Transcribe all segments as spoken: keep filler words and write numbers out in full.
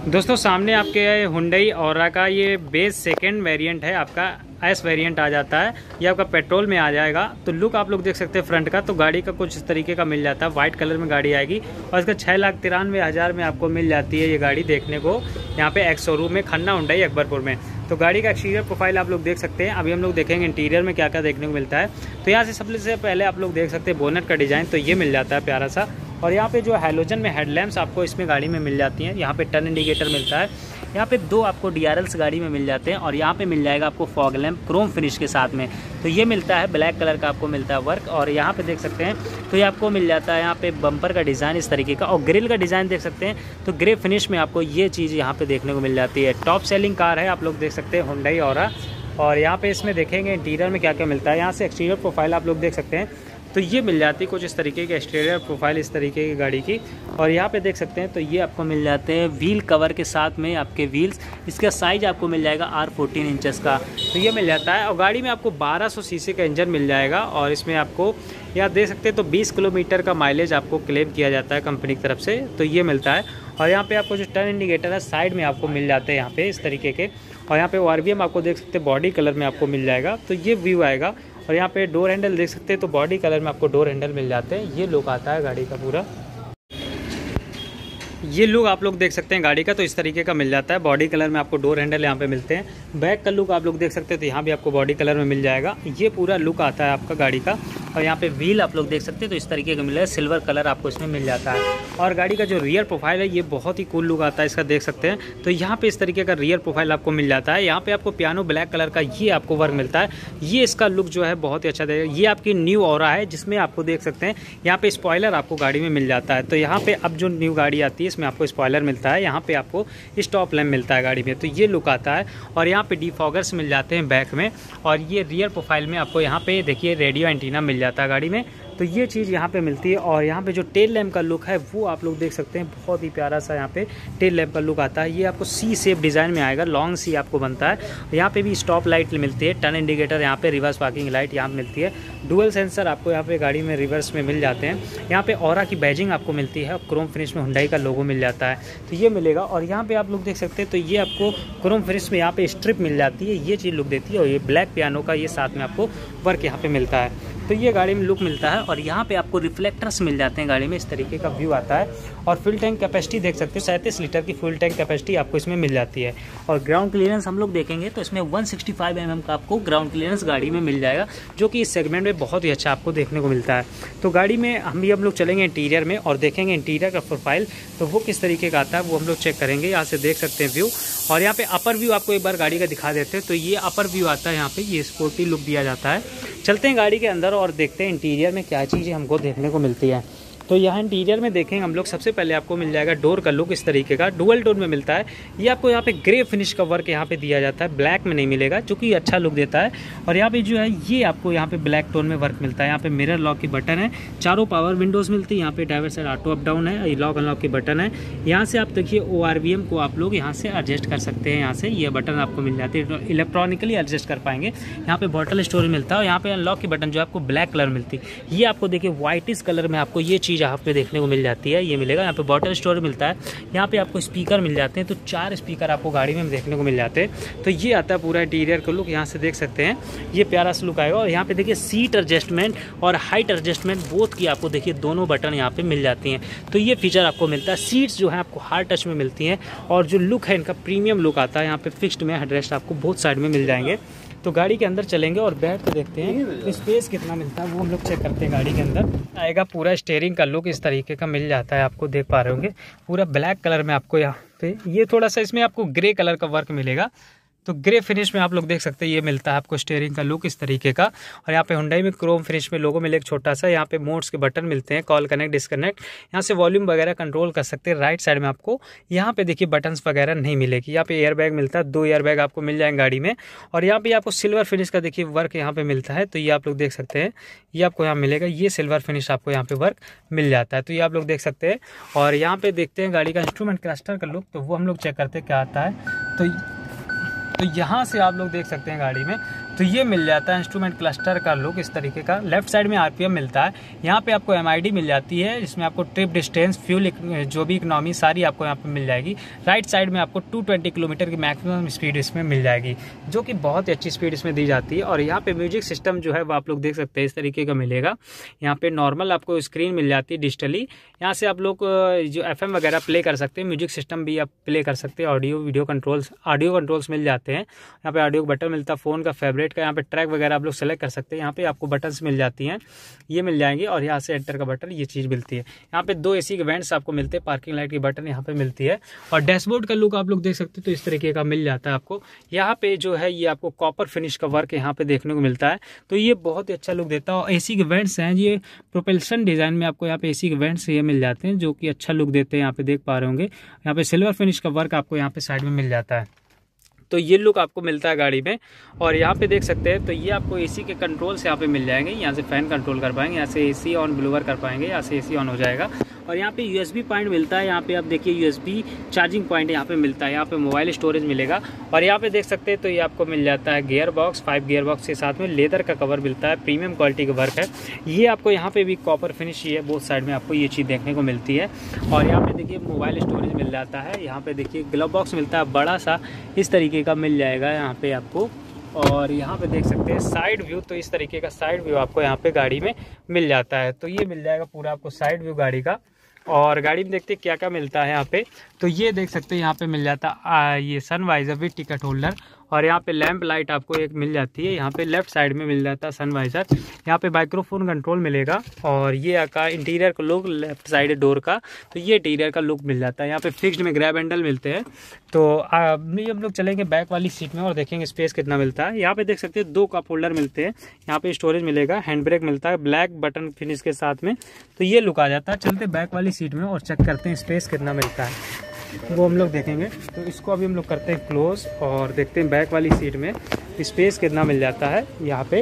दोस्तों सामने आपके हुंडई ऑरा का ये बेस सेकंड वेरिएंट है, आपका एस वेरिएंट आ जाता है। ये आपका पेट्रोल में आ जाएगा। तो लुक आप लोग देख सकते हैं फ्रंट का, तो गाड़ी का कुछ इस तरीके का मिल जाता है। वाइट कलर में गाड़ी आएगी और इसका छः लाख तिरानवे हज़ार में आपको मिल जाती है ये गाड़ी देखने को यहाँ पे एक्स शोरूम में, खन्ना हुंडई अकबरपुर में। तो गाड़ी का एक्सटीरियर प्रोफाइल आप लोग देख सकते हैं। अभी हम लोग देखेंगे इंटीरियर में क्या क्या देखने को मिलता है। तो यहाँ से सबसे पहले आप लोग देख सकते हैं बोनट का डिज़ाइन, तो ये मिल जाता है प्यारा सा। और यहाँ पे जो हैलोजन में हेडलैम्प्स आपको इसमें गाड़ी में मिल जाती हैं। यहाँ पे टर्न इंडिकेटर मिलता है। यहाँ पे दो आपको डी आर एल्स गाड़ी में मिल जाते हैं और यहाँ पे मिल जाएगा आपको फॉग लैम्प क्रोम फिनिश के साथ में। तो ये मिलता है ब्लैक कलर का आपको मिलता है वर्क। और यहाँ पे देख सकते हैं तो ये आपको मिल जाता है यहाँ पे बम्पर का डिज़ाइन इस तरीके का, और ग्रिल का डिज़ाइन देख सकते हैं तो ग्रे फिनिश में आपको ये चीज़ यहाँ पे देखने को मिल जाती है। टॉप सेलिंग कार है, आप लोग देख सकते हैं हुंडई ऑरा। और यहाँ पे इसमें देखेंगे इंटीरियर में क्या क्या मिलता है। यहाँ से एक्सटीरियर प्रोफाइल आप लोग देख सकते हैं तो ये मिल जाती है कुछ इस तरीके की एक्सटीरियर प्रोफाइल इस तरीके की गाड़ी की। और यहाँ पे देख सकते हैं तो ये आपको मिल जाते हैं व्हील कवर के साथ में आपके व्हील्स। इसका साइज आपको मिल जाएगा आर फोर्टीन इंचेस का, तो ये मिल जाता है। और गाड़ी में आपको बारह सौ सीसी का इंजन मिल जाएगा और इसमें आपको यहाँ देख सकते हैं तो बीस किलोमीटर का माइलेज आपको क्लेम किया जाता है कंपनी की तरफ से, तो ये मिलता है। और यहाँ पे आपको जो टर्न इंडिकेटर है साइड में आपको मिल जाते हैं यहाँ पे इस तरीके के। और यहाँ पे ओ आर वी एम आपको देख सकते हैं बॉडी कलर में आपको मिल जाएगा, तो ये व्यू आएगा। और यहाँ पे डोर हैंडल देख सकते हैं तो बॉडी कलर में आपको डोर हैंडल मिल जाते हैं। ये लुक आता है गाड़ी का पूरा, ये लुक आप लोग देख सकते हैं गाड़ी का, तो इस तरीके का मिल जाता है। बॉडी कलर में आपको डोर हैंडल यहाँ पे मिलते हैं। बैक का लुक आप लोग देख सकते हैं तो यहाँ भी आपको बॉडी कलर में मिल जाएगा। ये पूरा लुक आता है आपका गाड़ी का। और यहाँ पे व्हील आप लोग देख सकते हैं तो इस तरीके का मिल रहा है, सिल्वर कलर आपको इसमें मिल जाता है। और गाड़ी का जो रियर प्रोफाइल है ये बहुत ही कूल लुक आता है इसका, देख सकते हैं तो यहाँ पे इस तरीके का रियर प्रोफाइल आपको मिल जाता है। यहाँ पे आपको पियानो ब्लैक कलर का ये आपको वर्क मिलता है। ये इसका लुक जो है बहुत ही अच्छा देगा। ये आपकी न्यू ऑरा है जिसमें आपको देख सकते हैं यहाँ पे स्पॉइलर आपको गाड़ी में मिल जाता है। तो यहाँ पे अब जो न्यू गाड़ी आती है इसमें आपको स्पॉइलर मिलता है, यहाँ पे आपको स्टॉप लैम्प मिलता है गाड़ी में, तो ये लुक आता है। और यहाँ पे डिफॉगर्स मिल जाते हैं बैक में। और ये रियर प्रोफाइल में आपको यहाँ पे देखिए रेडियो एंटीना मिल जाता है गाड़ी में, तो ये चीज़ यहाँ पे मिलती है। और यहाँ पे जो टेल लैम्प का लुक है वो आप लोग देख सकते हैं, बहुत ही प्यारा सा यहाँ पे टेल लैम्प का लुक आता है। ये आपको सी शेप डिज़ाइन में आएगा, लॉन्ग सी आपको बनता है। यहाँ पे भी स्टॉप लाइट मिलती है, टर्न इंडिकेटर यहाँ पे, रिवर्स पार्किंग लाइट यहाँ पे मिलती है। डुअल सेंसर आपको यहाँ पे गाड़ी में रिवर्स में मिल जाते हैं। यहाँ पे ऑरा की बैजिंग आपको मिलती है, क्रोम फिनिश में हुंडई का लोगो मिल जाता है, तो ये मिलेगा। और यहाँ पे आप लोग देख सकते हैं तो ये आपको क्रोम फिनिश में यहाँ पे स्ट्रिप मिल जाती है, ये चीज़ लुक देती है। और ये ब्लैक पियानो का ये साथ में आपको वर्क यहाँ पे मिलता है, तो ये गाड़ी में लुक मिलता है। और यहाँ पे आपको रिफ्लेक्टर्स मिल जाते हैं गाड़ी में, इस तरीके का व्यू आता है। और फ्यूल टैंक कैपेसिटी देख सकते हो, सैंतीस लीटर की फ्यूल टैंक कैपेसिटी आपको इसमें मिल जाती है। और ग्राउंड क्लियरेंस हम लोग देखेंगे तो इसमें एक सौ पैंसठ एम एम का आपको ग्राउंड क्लियरेंस गाड़ी में मिल जाएगा, जो कि इस सेगमेंट में बहुत ही अच्छा आपको देखने को मिलता है। तो गाड़ी में हम भी हम लोग चलेंगे इंटीरियर में और देखेंगे इंटीरियर का प्रोफाइल तो वो किस तरीके का आता है वो हम लोग चेक करेंगे। यहाँ से देख सकते हैं व्यू। और यहाँ पे अपर व्यू आपको एक बार गाड़ी का दिखा देते हैं, तो ये अपर व्यू आता है यहाँ पे, ये स्पोर्टी लुक दिया जाता है। चलते हैं गाड़ी के अंदर और देखते हैं इंटीरियर में क्या चीज़ें हमको देखने को मिलती है। तो यहाँ इंटीरियर में देखेंगे हम लोग, सबसे पहले आपको मिल जाएगा डोर का लुक इस तरीके का, डुअल टोन में मिलता है। ये आपको यहाँ पे ग्रे फिनिश का वर्क यहाँ पे दिया जाता है, ब्लैक में नहीं मिलेगा, जो कि अच्छा लुक देता है। और यहाँ पे जो है ये आपको यहाँ पे ब्लैक टोन में वर्क मिलता है। यहाँ पे मिरर लॉक की बटन है, चारों पावर विंडोज़ मिलती है। यहाँ पे driver side auto up down है, लॉक अनलॉक की बटन है। यहाँ से आप देखिए ओ आर वी एम को आप लोग यहाँ से एडजस्ट कर सकते हैं। यहाँ से ये बटन आपको मिल जाती है, इलेक्ट्रॉनिकली एडजस्ट कर पाएंगे। यहाँ पे बॉटल स्टोरेज मिलता है। और यहाँ पे अनलॉक की बटन जो आपको ब्लैक कलर मिलती है, ये आपको देखिए व्हाइटिश कलर में आपको ये चीज़ यहाँ पे देखने को मिल जाती है, ये मिलेगा। यहाँ पे बॉटल स्टोरेज मिलता है। यहाँ पे आपको स्पीकर मिल जाते हैं, तो चार स्पीकर आपको गाड़ी में देखने को मिल जाते हैं। तो ये आता है पूरा इंटीरियर का लुक, यहाँ से देख सकते हैं ये प्यारा सा लुक आएगा। और यहाँ पे देखिए सीट एडजस्टमेंट और हाइट एडजस्टमेंट बोथ की आपको देखिए दोनों बटन यहाँ पे मिल जाती हैं, तो ये फीचर आपको मिलता है। सीट्स जो है आपको हार्ड टच में मिलती हैं। और जो लुक है इनका प्रीमियम लुक आता है। यहाँ पे फिक्स्ड में हेडरेस्ट आपको बहुत साइड में मिल जाएंगे। तो गाड़ी के अंदर चलेंगे और बैठ के देखते हैं तो स्पेस कितना मिलता है वो हम लोग चेक करते हैं। गाड़ी के अंदर आएगा पूरा स्टीयरिंग का लुक इस तरीके का मिल जाता है, आपको देख पा रहे होंगे पूरा ब्लैक कलर में आपको यहाँ पे। ये थोड़ा सा इसमें आपको ग्रे कलर का वर्क मिलेगा, तो ग्रे फिनिश में आप लोग देख सकते हैं ये मिलता है आपको स्टीयरिंग का लुक इस तरीके का। और यहाँ पे हुंडई में क्रोम फिनिश में लोगो मिले एक छोटा सा, यहाँ पे मोड्स के बटन मिलते हैं, कॉल कनेक्ट डिस्कनेक्ट, यहाँ से वॉल्यूम वगैरह कंट्रोल कर सकते हैं। राइट साइड में आपको यहाँ पे देखिए बटन्स वगैरह नहीं मिलेगी। यहाँ पे एयर बैग मिलता है, दो एयर बैग आपको मिल जाएंगे गाड़ी में। और यहाँ पे आपको सिल्वर फिनिश का देखिए वर्क यहाँ पे मिलता है, तो ये आप लोग देख सकते हैं ये आपको यहाँ मिलेगा, ये सिल्वर फिनिश आपको यहाँ पे वर्क मिल जाता है, तो ये आप लोग देख सकते हैं। और यहाँ पे देखते हैं गाड़ी का इंस्ट्रूमेंट क्लस्टर का लुक, तो वो हम लोग चेक करते हैं क्या आता है। तो तो यहाँ से आप लोग देख सकते हैं गाड़ी में तो ये मिल जाता है इंस्ट्रूमेंट क्लस्टर का लुक इस तरीके का। लेफ्ट साइड में आरपीएम मिलता है, यहाँ पे आपको एमआईडी मिल जाती है, इसमें आपको ट्रिप डिस्टेंस, फ्यूल, जो भी इकोनॉमी सारी आपको यहाँ पे मिल जाएगी। राइट साइड में आपको दो सौ बीस किलोमीटर की मैक्सिमम स्पीड इसमें मिल जाएगी, जो कि बहुत ही अच्छी स्पीड इसमें दी जाती है। और यहाँ पे म्यूजिक सिस्टम जो है वो आप लोग देख सकते हैं इस तरीके का मिलेगा। यहाँ पे नॉर्मल आपको स्क्रीन मिल जाती है डिजिटली, यहाँ से आप लोग जो एफएम वगैरह प्ले कर सकते हैं, म्यूजिक सिस्टम भी आप प्ले कर सकते हैं, audio video controls audio controls मिल जाते हैं। यहाँ पे ऑडियो बटन मिलता है, फ़ोन का फेवरेट का, यहाँ पे ट्रैक वगैरह आप लोग सेलेक्ट कर सकते हैं। यहाँ पे आपको बटन्स मिल जाती हैं, ये मिल जाएंगे, और यहाँ से एंटर का बटन, ये चीज़ मिलती है। यहाँ पे दो एसी के वेंट्स आपको मिलते हैं, पार्किंग लाइट की बटन यहाँ पे मिलती है, और डैशबोर्ड का लुक आप लोग देख सकते हैं तो इस तरीके का मिल जाता है आपको। यहाँ पे जो है ये आपको कॉपर फिनिश का वर्क यहाँ पे देखने को मिलता है, तो ये बहुत ही अच्छा लुक देता है। और एसी के वेंट्स हैं, ये प्रोपल्शन डिजाइन में आपको यहाँ पे एसी के वेंट्स ये मिल जाते हैं, जो कि अच्छा लुक देते हैं। यहाँ पे देख पा रहे होंगे, यहाँ पे सिल्वर फिनिश का वर्क आपको यहाँ पे साइड में मिल जाता है, तो ये लुक आपको मिलता है गाड़ी में। और यहाँ पे देख सकते हैं तो ये आपको एसी के कंट्रोल्स यहाँ पे मिल जाएंगे, यहाँ से फैन कंट्रोल कर पाएंगे, यहाँ से एसी ऑन ब्लोअर कर पाएंगे, यहाँ से एसी ऑन हो जाएगा। और यहाँ पे यूएसबी पॉइंट मिलता है, यहाँ पे आप देखिए यूएसबी चार्जिंग पॉइंट यहाँ पे मिलता है, यहाँ पे मोबाइल स्टोरेज मिलेगा। और यहाँ पे देख सकते हैं तो ये आपको मिल जाता है gearbox, five gearbox के साथ में लेदर का कवर मिलता है, प्रीमियम क्वालिटी का वर्क है। ये आपको यहाँ पे भी कॉपर फिनिश ही है, बोथ साइड में आपको ये चीज़ देखने को मिलती है। और यहाँ पे देखिए मोबाइल स्टोरेज मिल जाता है, यहाँ पे देखिए ग्लव बॉक्स मिलता है बड़ा सा, इस तरीके का मिल जाएगा यहाँ पे आपको। और यहाँ पे देख सकते हैं साइड व्यू, तो इस तरीके का साइड व्यू आपको यहाँ पे गाड़ी में मिल जाता है, तो ये मिल जाएगा पूरा आपको साइड व्यू गाड़ी का। और गाड़ी में देखते हैं क्या क्या मिलता है यहाँ पे, तो ये देख सकते हैं यहाँ पे मिल जाता है ये sun visor with ticket holder, और यहाँ पे लैंप लाइट आपको एक मिल जाती है, यहाँ पे लेफ्ट साइड में मिल जाता है सन वाइजर। यहाँ पे माइक्रोफोन कंट्रोल मिलेगा, और ये आपका इंटीरियर का लुक लेफ्ट साइड डोर का, तो ये इंटीरियर का लुक मिल जाता है। यहाँ पे फिक्स्ड में ग्रैब हैंडल मिलते हैं। तो अभी हम लोग चलेंगे बैक वाली सीट में और देखेंगे स्पेस कितना मिलता है। यहाँ पे देख सकते हैं दो कप होल्डर मिलते हैं, यहाँ पे स्टोरेज मिलेगा, हैंड ब्रेक मिलता है ब्लैक बटन फिनिश के साथ में, तो ये लुक आ जाता है। चलते बैक वाली सीट में और चेक करते हैं स्पेस कितना मिलता है, वो हम लोग देखेंगे। तो इसको अभी हम लोग करते हैं क्लोज और देखते हैं बैक वाली सीट में स्पेस कितना मिल जाता है यहाँ पे।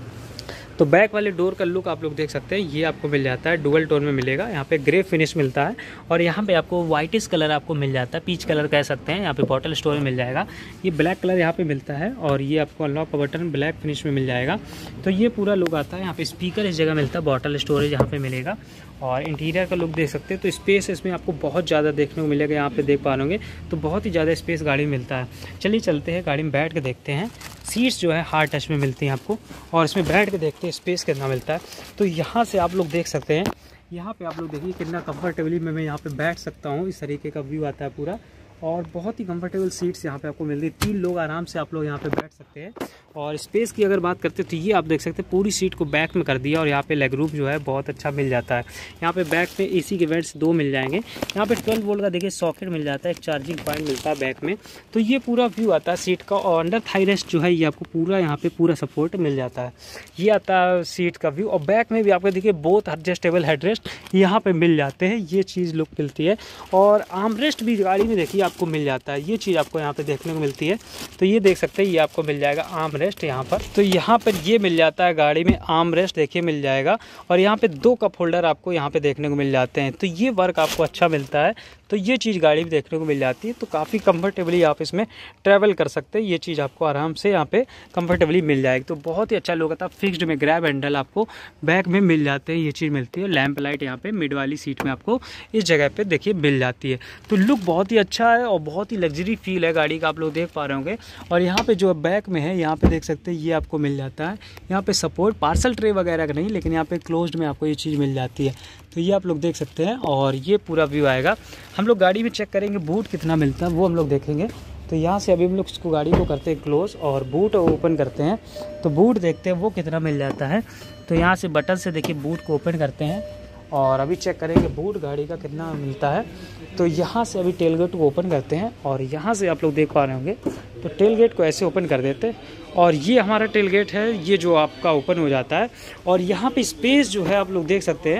तो बैक वाले डोर का लुक आप लोग देख सकते हैं, ये आपको मिल जाता है डुअल टोन में मिलेगा, यहाँ पे ग्रे फिनिश मिलता है, और यहाँ पे आपको वाइटिश कलर आपको मिल जाता है, पीच कलर कह सकते हैं। यहाँ पे बॉटल स्टोरेज मिल जाएगा, ये ब्लैक कलर यहाँ पे मिलता है, और ये आपको अनलॉक का बटन ब्लैक फिनिश में मिल जाएगा। तो ये पूरा लुक आता है। यहाँ पे स्पीकर इस जगह मिलता है, बॉटल स्टोरेज यहाँ पे मिलेगा, और इंटीरियर का लुक देख सकते हैं। तो स्पेस इसमें आपको बहुत ज़्यादा देखने को मिलेगा, यहाँ पे देख पा रहे तो बहुत ही ज़्यादा स्पेस गाड़ी में मिलता है। चलिए चलते हैं गाड़ी में बैठ के देखते हैं। सीट्स जो है हार्ड टच में मिलती हैं आपको, और इसमें बैठ के देखते हैं स्पेस कितना मिलता है। तो यहाँ से आप लोग देख सकते हैं, यहाँ पे आप लोग देखिए कितना कंफर्टेबली में मैं यहाँ पे बैठ सकता हूँ, इस तरीके का व्यू आता है पूरा, और बहुत ही कंफर्टेबल सीट्स यहाँ पे आपको मिलती है। तीन लोग आराम से आप लोग यहाँ पे बैठ सकते हैं। और स्पेस की अगर बात करते हैं तो ये आप देख सकते हैं पूरी सीट को बैक में कर दिया, और यहाँ पे लेग रूम जो है बहुत अच्छा मिल जाता है। यहाँ पे बैक में एसी के वेंट्स दो मिल जाएंगे, यहाँ पे ट्वेल्व वोल्ट का देखिए सॉकेट मिल जाता है, एक चार्जिंग पॉइंट मिलता है बैक में। तो ये पूरा व्यू आता है सीट का, और अंडर थाई रेस्ट जो है ये आपको पूरा यहाँ पे पूरा सपोर्ट मिल जाता है। ये आता है सीट का व्यू, और बैक में भी आपको देखिए बोथ एडजस्टेबल हेडरेस्ट यहाँ पे मिल जाते हैं, ये चीज़ लुक मिलती है। और आर्मरेस्ट भी गाड़ी में देखिए आपको मिल जाता है, ये चीज़ आपको यहाँ पे देखने को मिलती है। तो ये देख सकते हैं ये आपको मिल जाएगा आर्म रेस्ट यहाँ पर, तो यहाँ पर ये मिल जाता है गाड़ी में आर्म रेस्ट देखिए मिल जाएगा। और यहाँ पे दो कप होल्डर आपको यहाँ पे देखने को मिल जाते हैं, तो ये वर्क आपको अच्छा मिलता है। तो ये चीज़ गाड़ी में देखने को मिल जाती है, तो काफ़ी कंफर्टेबली आप इसमें ट्रैवल कर सकते हैं। ये चीज़ आपको आराम से यहाँ पे कंफर्टेबली मिल जाएगी, तो बहुत ही अच्छा लुक आता है। फिक्स्ड में ग्रैब हैंडल आपको बैक में मिल जाते हैं, ये चीज़ मिलती है। लैंप लाइट यहाँ पे मिड वाली सीट में आपको इस जगह पे देखिए मिल जाती है। तो लुक बहुत ही अच्छा है और बहुत ही लग्जरी फील है गाड़ी का, आप लोग देख पा रहे होंगे। और यहाँ पे जो बैक में है यहाँ पे देख सकते हैं ये आपको मिल जाता है, यहाँ पे सपोर्ट पार्सल ट्रे वगैरह का नहीं, लेकिन यहाँ पे क्लोज्ड में आपको ये चीज़ मिल जाती है। तो ये आप लोग देख सकते हैं, और ये पूरा व्यू आएगा। हम लोग गाड़ी में चेक करेंगे बूट कितना मिलता है, वो हम लोग देखेंगे। तो यहाँ से अभी हम लोग इसको गाड़ी को करते हैं क्लोज और बूट ओपन करते हैं, तो बूट देखते हैं वो कितना मिल जाता है। तो यहाँ से बटन से देखिए बूट को ओपन करते हैं, और अभी चेक करेंगे बूट गाड़ी का कितना मिलता है। तो यहाँ से अभी टेल गेट को ओपन करते हैं, और यहाँ से आप लोग देख पा रहे होंगे तो टेल गेट को ऐसे ओपन कर देते हैं, और ये हमारा टेल गेट है, ये जो आपका ओपन हो जाता है। और यहाँ पे स्पेस जो है आप लोग देख सकते हैं,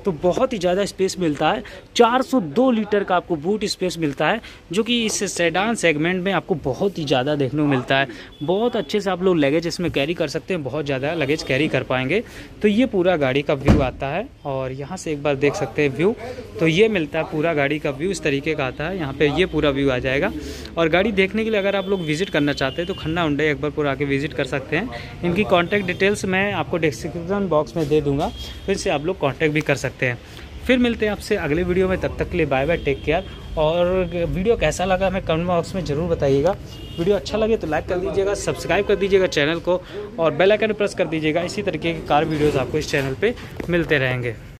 तो बहुत ही ज़्यादा स्पेस मिलता है। चार सौ दो लीटर का आपको बूट स्पेस मिलता है, जो कि इस सेडान सेगमेंट में आपको बहुत ही ज़्यादा देखने को मिलता है। बहुत अच्छे से आप लोग लगेज इसमें कैरी कर सकते हैं, बहुत ज़्यादा लगेज कैरी कर पाएंगे। तो ये पूरा गाड़ी का व्यू आता है और यहाँ से एक बार देख सकते हैं व्यू। तो ये मिलता है पूरा गाड़ी का व्यू, इस तरीके का आता है। यहाँ पे ये पूरा व्यू आ जाएगा। और गाड़ी देखने के लिए अगर आप लोग विजिट करना चाहते हैं तो खन्ना हुंडई अकबरपुर आके विजिट कर सकते हैं। इनकी कॉन्टैक्ट डिटेल्स मैं आपको डिस्क्रिप्शन बॉक्स में दे दूँगा, फिर से आप लोग कॉन्टैक्ट भी कर सकते हैं। फिर मिलते हैं आपसे अगले वीडियो में, तब तक के लिए बाय बाय, टेक केयर। और वीडियो कैसा लगा हमें कमेंट बॉक्स में ज़रूर बताइएगा। वीडियो अच्छा लगे तो लाइक कर दीजिएगा, सब्सक्राइब कर दीजिएगा चैनल को और बेल आइकन प्रेस कर दीजिएगा। इसी तरीके के कार वीडियोस आपको इस चैनल पे मिलते रहेंगे।